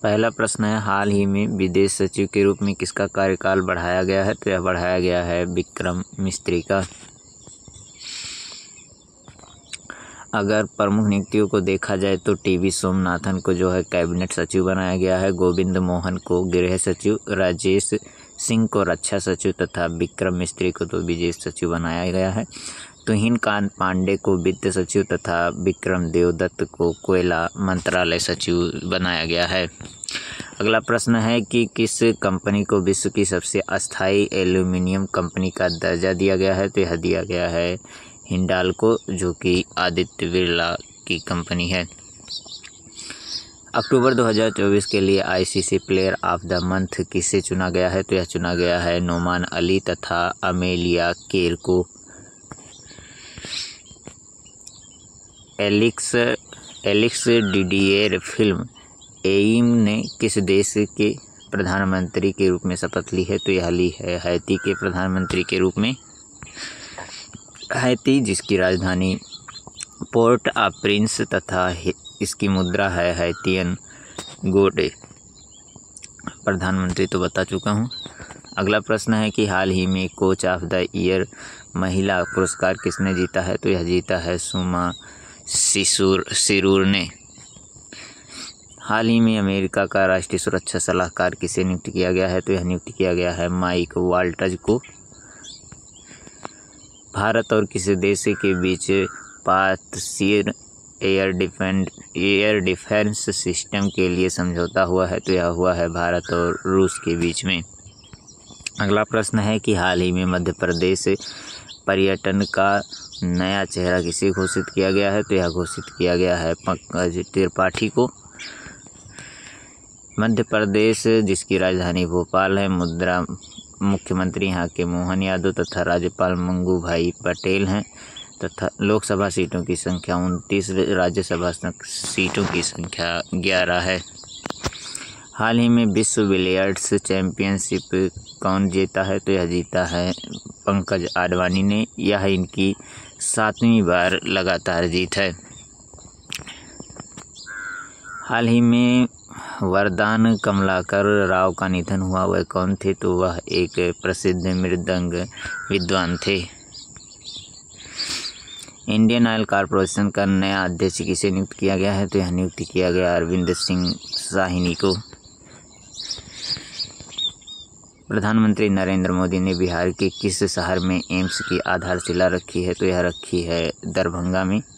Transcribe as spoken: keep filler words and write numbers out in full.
पहला प्रश्न है, हाल ही में विदेश सचिव के रूप में किसका कार्यकाल बढ़ाया गया है? तो यह बढ़ाया गया है विक्रम मिस्त्री का। अगर प्रमुख नियुक्तियों को देखा जाए तो टीवी सोमनाथन को जो है कैबिनेट सचिव बनाया गया है, गोविंद मोहन को गृह सचिव, राजेश सिंह को रक्षा सचिव तथा विक्रम मिस्त्री को तो विदेश सचिव बनाया गया है। तुहिन कांत पांडे को वित्त सचिव तथा विक्रम देवदत्त को कोयला मंत्रालय सचिव बनाया गया है। अगला प्रश्न है कि किस कंपनी को विश्व की सबसे अस्थायी एल्यूमिनियम कंपनी का दर्जा दिया गया है? तो यह दिया गया है हिंडाल्को, जो कि आदित्य बिरला की कंपनी है। अक्टूबर दो हज़ार चौबीस के लिए ICC player of the month किसे चुना गया है? तो यह चुना गया है नोमान अली तथा अमेलिया केर को। एलिक्स एलिक्स डिडिएर फिल्म एइम ने किस देश के प्रधानमंत्री के रूप में शपथ ली है? तो यह ली है हैती के प्रधानमंत्री के रूप में। हैती, जिसकी राजधानी पोर्ट आ प्रिंस तथा इसकी मुद्रा है हैतियन गोडे। प्रधानमंत्री तो बता चुका हूँ। अगला प्रश्न है कि हाल ही में कोच ऑफ द ईयर महिला पुरस्कार किसने जीता है? तो यह जीता है सुमा सिसूर सिरूर ने। हाल ही में अमेरिका का राष्ट्रीय सुरक्षा सलाहकार किसे नियुक्त किया गया है? तो यह नियुक्त किया गया है माइक वाल्टज को। भारत और किस देश के बीच पारदर्शी air defend air defence system के लिए समझौता हुआ है? तो यह हुआ है भारत और रूस के बीच में। अगला प्रश्न है कि हाल ही में मध्य प्रदेश पर्यटन का नया चेहरा किसे घोषित किया गया है? तो यह घोषित किया गया है पंकज त्रिपाठी को। मध्य प्रदेश, जिसकी राजधानी भोपाल है, मुद्रा मुख्यमंत्री यहाँ के मोहन यादव तथा राज्यपाल मंगू भाई पटेल हैं तथा लोकसभा सीटों की संख्या उनतीस, राज्यसभा सीटों की संख्या ग्यारह है। हाल ही में विश्व बिलियर्ड्स चैंपियनशिप कौन जीता है? तो यह जीता है पंकज आडवाणी ने। यह इनकी सातवीं बार लगातार जीत है। हाल ही में वरदान कमलाकर राव का निधन हुआ, वह कौन थे? तो वह एक प्रसिद्ध मृदंग विद्वान थे। इंडियन ऑयल कॉरपोरेशन का नया अध्यक्ष किसे नियुक्त किया गया है? तो यह नियुक्त किया गया अरविंद सिंह साहनी को। प्रधानमंत्री नरेंद्र मोदी ने बिहार के किस शहर में एम्स की आधारशिला रखी है? तो यह रखी है दरभंगा में।